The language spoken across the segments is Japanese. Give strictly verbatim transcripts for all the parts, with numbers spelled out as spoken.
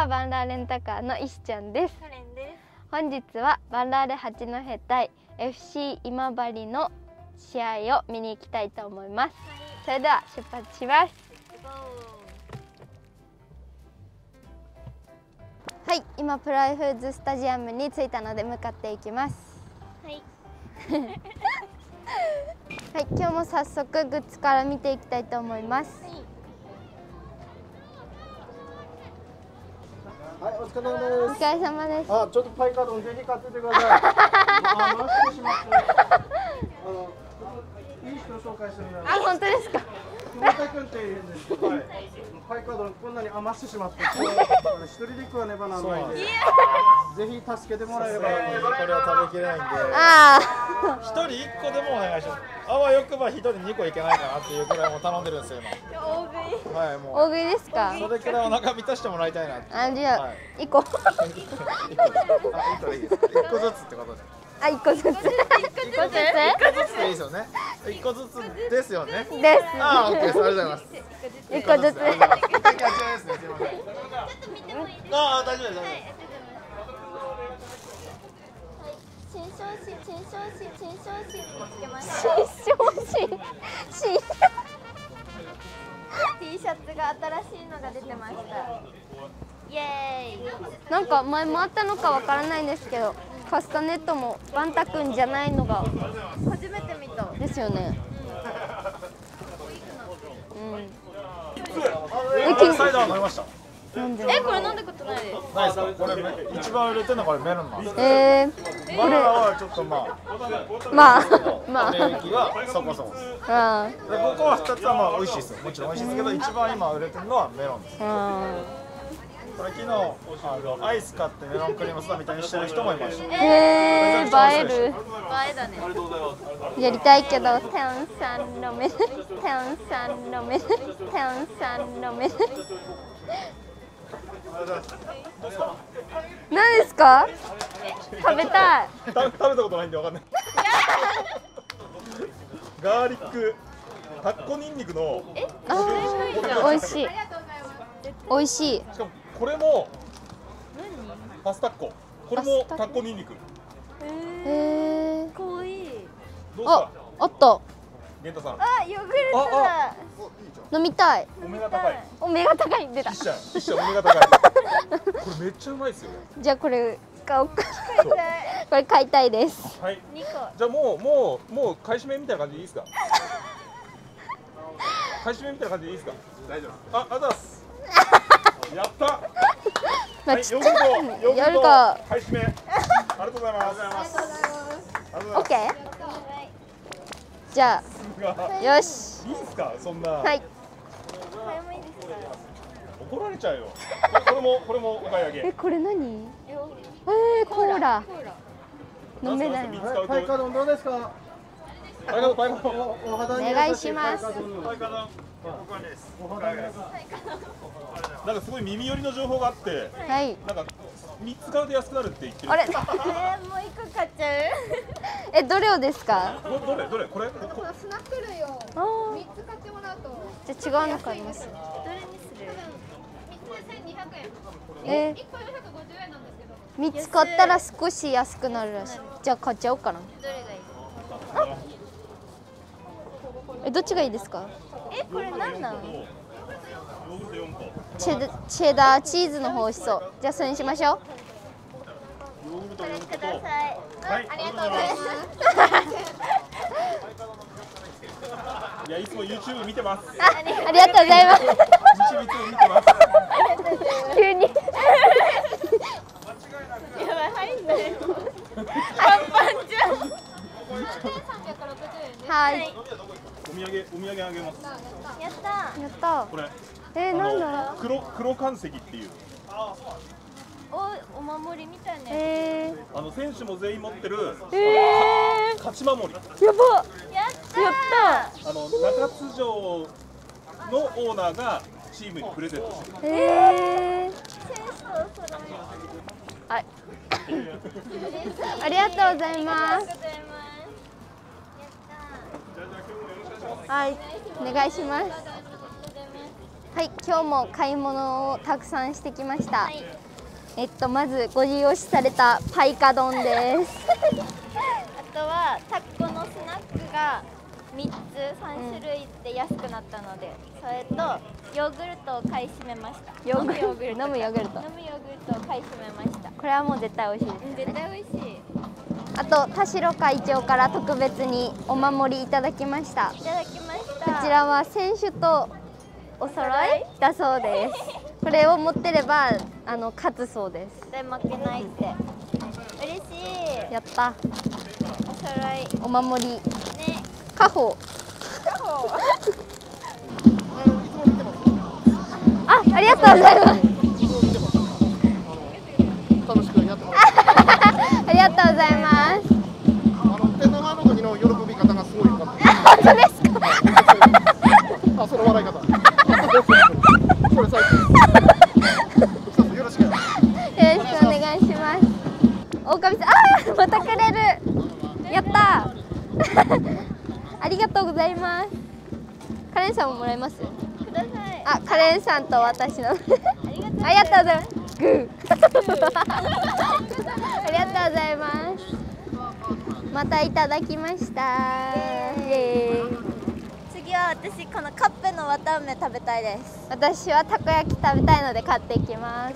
はバンラーレンタカーの石ちゃんです。本日はバンラーレ八戸対 エフシー 今治の試合を見に行きたいと思います。それでは出発します。はい、今プライフーズスタジアムに着いたので向かっていきます。はいはい、今日も早速グッズから見ていきたいと思います。 はい、お疲れ様です。 お疲れ様です。 あ、ちょっとパイカードぜひ買っててください。あ、回してしまって。あの、いい人紹介してるんで。 あ、本当ですか。 熊田君っていうんです。はい。パイカードこんなに余してしまって、一人で食わねばならないんで。ぜひ助けてもらえれば。これは食べきれないんで。 ああ。一人一個でもお願いします。あわよくば一人二個いけないかなっていうくらいも頼んでるんですよ今。大食い。はい、もう。 大食いですか。 それくらいお腹満たしてもらいたいなって。 あ、じゃあ一個。 一個でいいです。一個ずつってことで。 あ、一個ずつ。一個ずつ。 一個ずつでいいですよね。一個ずつですよね。 です。 あ、オッケーです。ありがとうございます。 一個ずつ。 あ、大丈夫です。 新商品、新商品、新商品見つけました。 新商品。新。 T シャツが新しいのが出てました。イエーイ。 なんか前もあったのかわからないんですけど、カスタネットもバンタ君じゃないのが初めて見た。 ですよね。うん。 え、サイダー飲みました。 なんで？ え、これ飲んだことないです。 ないですか。これ一番売れてるのがこれメロンなんです。 えー、 バナナはちょっとまあまあまあ免疫がそこそこです。 あで、ここはふたつはまあ美味しいですよ。もちろん美味しいですけど、一番今売れてるのはメロンです。 あ。 これ昨日あのアイス買ってメロンクリームソーダみたいにしてる人もいました。 えー、映える。 映えだね。 やりたいけど、テンさんの目、テンさんの目、テンさんの目。何ですか？食べたい。 食べたことないんでわかんない。ガーリックタッコニンニクの。 あ、美味しい。美味しい。 しかもこれもパスタッコ。これもタッコニンニク。 へえ。 かわいい。 どうですか？ あった。 ゲンタさん。 あ、ヨーグルトだ。 飲みたい。 お目が高い。 お目が高い出た。 一社一社お目が高い。これめっちゃうまいですよ。 じゃあこれ買おうか。これ買いたいです。 はい。じゃあもうもうもう買い占めみたいな感じでいいですか？買い占めみたいな感じでいいですか？大丈夫。あ、ありがとうございます。やった。 まあ、ちっちゃいやるか。 買い占め。ありがとうございます。 オッケー。じゃあ、よし。 いいですか、そんな。 はい。 怒られちゃうよ。これも、これもお買い上げ。 え、これ何。えー、コーラ。飲めない。 パイカードどうですか。 パイカード、パイカード。 お願いします。 パイカード。なんかすごい耳寄りの情報があって。 はい。 なんか。三つ買うと安くなるって言ってる。 あれ。 え、もう一個買っちゃう。 え、どれをですか。 ど、どれ、どれ、これ。 スナック類を三つ買ってもらうと。 じゃあ違うの買います。 どれにする。三つで千二百円。 え。 一個四百五十円なんですけど。 三つ買ったら少し安くなるらしい。じゃあ買っちゃおうかな。 どれがいい。 え、どっちがいいですか。 え、これなんなの。 チェダ、チェダーチーズの方美味しそう。じゃあそれにしましょう。 これください。 はい、 ありがとうございます。 いや、いつも YouTube 見てます。 あ、ありがとうございます。 YouTube いつも見てます。 急に。 やばい、入んない。パンパンじゃん。 はい。 お土産、お土産あげます。 やった。 やった。 これ。 えー、なんだ。 黒、黒岩石っていう。 お、お守りみたいな。 えあの選手も全員持ってる。 ー。えー。 勝ち守り。 やば。 やった。 やった。 あの中津城のオーナーがチームにプレゼントしてる。 えー。 選手とお揃い。 はい。ありがとうございます。はい、お願いします。 はい、今日も買い物をたくさんしてきました。はい、えっとまずご利用しされたパイカ丼です。 あとはタコのスナックがみっつさんしゅるいで安くなったので、うん、それとヨーグルトを買い占めました。 ヨーグルト飲むヨーグルト飲むヨーグルトを買い占めました。 これはもう絶対美味しいです、ね、 絶対美味しい。 あと田代会長から特別にお守りいただきました。 いただきました。 こちらは選手とお揃いだそうです。これを持ってればあの勝つそうです。 絶対負けないって。嬉しい。 やった。 お揃い。 お守り。 ね。 家宝。 家宝。 あ、ありがとうございます。 楽しくやってもらって。 ありがとうございます。 あの天皇杯の時の喜び方がすごい良かった。 本当ですか。 あ、その笑い方。これ最高。よろしく。よろしくお願いします。狼さん、ああ、またくれる。やったー。ありがとうございます。カレンさんももらえます。 ください。 あ、カレンさんと私の。ありがとうございます。 グー。ありがとうございます。またいただきました。イエーイ。 次は私このカップの綿あめ食べたいです。 私はたこ焼き食べたいので買っていきます。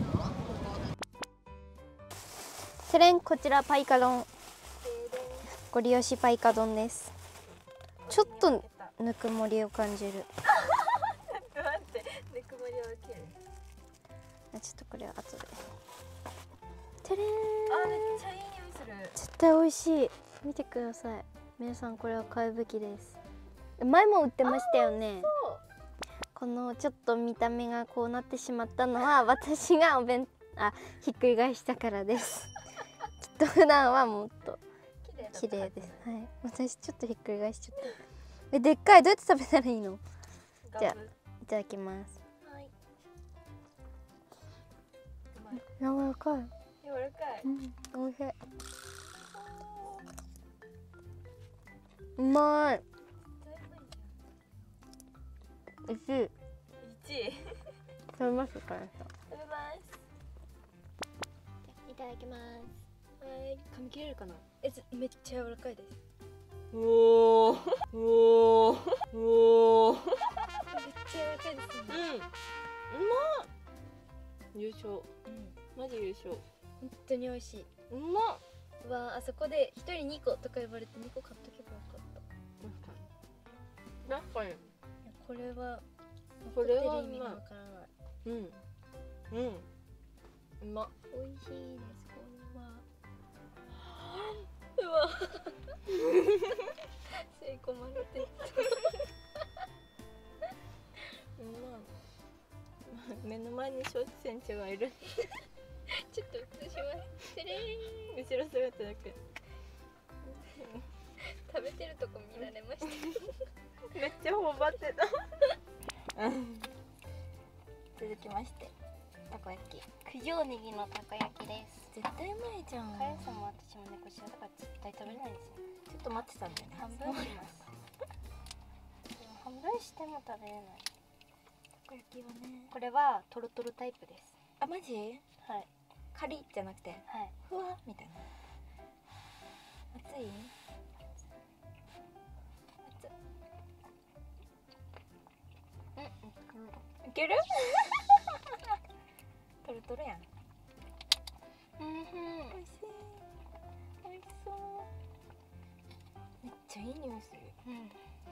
セレン、こちらパイカ丼。ご利用しパイカ丼です。ちょっとぬくもりを感じる。ちょっと待って、ぬくもりを受ける。 ちょっとこれは後で。てれーん。 あ、めっちゃいい匂いする。 絶対美味しい。見てください。皆さんこれは買うべきです。前も売ってましたよね。このちょっと見た目がこうなってしまったのは私がお弁あひっくり返したからです。きっと普段はもっと綺麗です。はい。私ちょっとひっくり返しちゃった。え、でっかい。どうやって食べたらいいの？じゃあいただきます。 はい。 柔らかい。 柔らかい。 うん、美味しい。うまい。美味しい。 一位。 食べますか？ 食べます。いただきます。はい。噛み切れるかな？え、めっちゃ柔らかいです。おお。おお。おお。めっちゃ柔らかいですね。うん。うまっ。優勝。うん。マジ優勝。本当に美味しい。うまっ。うわ、あそこで一人二個とか言われて二個買っとけばよかった。確かに。これはこれは意味がわからない。うん。うん。うま。美味しいです。これは。うわ。吸い込まれて。うま。目の前に小選手がいる。ちょっと映します。てれーん。後ろ姿だけ。食べてるとこ見られました。めっちゃ頬張ってた。続きまして、たこ焼き。九条ネギのたこ焼きです。絶対うまいじゃん。カレンさんも私もね、こちらとか絶対食べれないんですよ。ちょっと待ってたんだよね。半分します。半分しても食べれない。たこ焼きはね。これはトロトロタイプです。あ、マジ？はい。カリじゃなくて、はい。ふわみたいな。熱い？いける？トロトロやん。うん、美味しい。美味しそう。めっちゃいい匂いする。うん、うん、うん。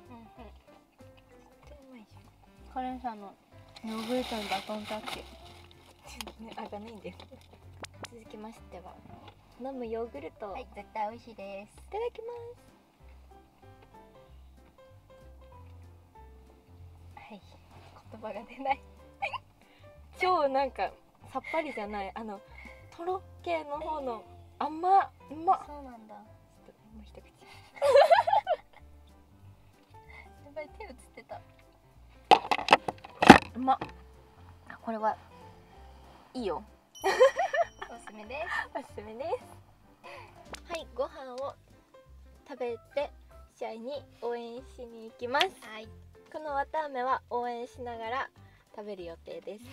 絶対うまいじゃん。カレンさんのヨーグルトのバトンタッチ。ね、あがないんだよ。続きましては、飲むヨーグルト。はい、絶対美味しいです。いただきます。はい。言葉が出ない。超なんかさっぱりじゃない、あのとろ系の方の甘っ、うまっ。そうなんだ。ちょっともう一口。やばい、手映ってた。うまっ。これはいいよ。おすすめです。おすすめです。はい、ご飯を食べて試合に応援しに行きます。はい。ここのわたあめは応援しながら食べる予定です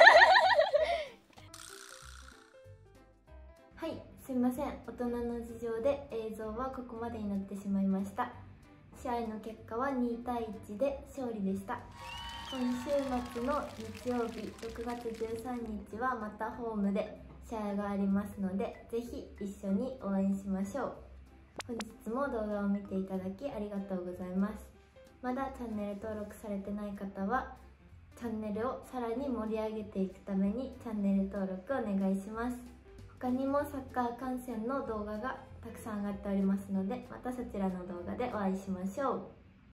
はい、すいません。大人の事情で映像はここまでになってしまいました。試合の結果はにたいいちで勝利でした。今週末の日曜日ろくがつじゅうさんにちはまたホームで試合がありますので、ぜひ一緒に応援しましょう。本日も動画を見ていただきありがとうございます。まだチャンネル登録されてない方はチャンネルをさらに盛り上げていくためにチャンネル登録お願いします。他にもサッカー観戦の動画がたくさん上がっておりますので、またそちらの動画でお会いしましょう。